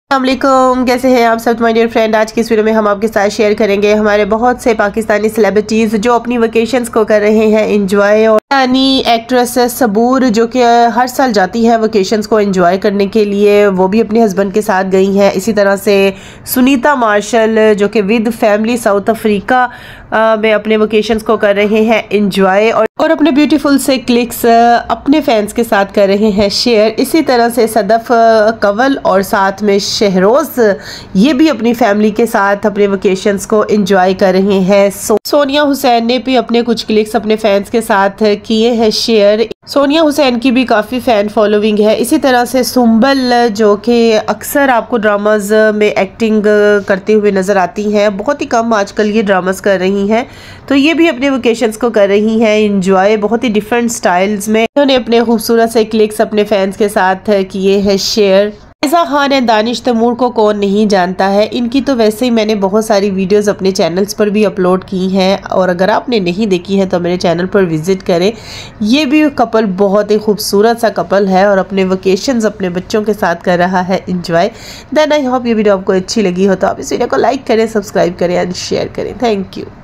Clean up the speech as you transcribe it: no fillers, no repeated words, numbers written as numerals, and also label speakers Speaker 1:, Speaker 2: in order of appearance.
Speaker 1: अस्सलामुअलैकुम, कैसे हैं आप सब माय डियर फ्रेंड। आज की इस वीडियो में हम आपके साथ शेयर करेंगे हमारे बहुत से पाकिस्तानी सेलिब्रिटीज़ जो अपनी वेकेशंस को कर रहे हैं एंजॉय। और पाकिस्तानी एक्ट्रेस सबूर जो कि हर साल जाती है वेकेशंस को एंजॉय करने के लिए, वो भी अपने हस्बैंड के साथ गई हैं। इसी तरह से सुनीता मार्शल जो कि विद फैमिली साउथ अफ्रीका में अपने वेकेशंस को कर रहे हैं एंजॉय और अपने ब्यूटीफुल से क्लिक्स अपने फैंस के साथ कर रहे हैं शेयर। इसी तरह से सदफ कंवल और साथ में शहरोज़ ये भी अपनी फैमिली के साथ अपने वेकेशंस को एंजॉय कर रहे हैं। सोनिया हुसैन ने भी अपने कुछ क्लिक्स अपने फैंस के साथ किए हैं शेयर। सोनिया हुसैन की भी काफ़ी फ़ैन फॉलोइंग है। इसी तरह से सुंबल जो कि अक्सर आपको ड्रामाज में एक्टिंग करते हुए नज़र आती हैं, बहुत ही कम आजकल ये ड्रामास कर रही हैं, तो ये भी अपने वेकेशंस को कर रही हैं एंजॉय बहुत ही डिफरेंट स्टाइल्स में। उन्होंने अपने खूबसूरत से क्लिक्स अपने फैंस के साथ किए हैं शेयर। फ़ायज़ा खान एंड दानिश तैमूर को कौन नहीं जानता है, इनकी तो वैसे ही मैंने बहुत सारी वीडियोस अपने चैनल्स पर भी अपलोड की हैं और अगर आपने नहीं देखी है तो मेरे चैनल पर विज़िट करें। ये भी कपल बहुत ही खूबसूरत सा कपल है और अपने वेकेशंस अपने बच्चों के साथ कर रहा है एंजॉय। देन आई होप ये वीडियो आपको अच्छी लगी हो तो आप इस वीडियो को लाइक करें, सब्सक्राइब करें एंड शेयर करें। Thank you.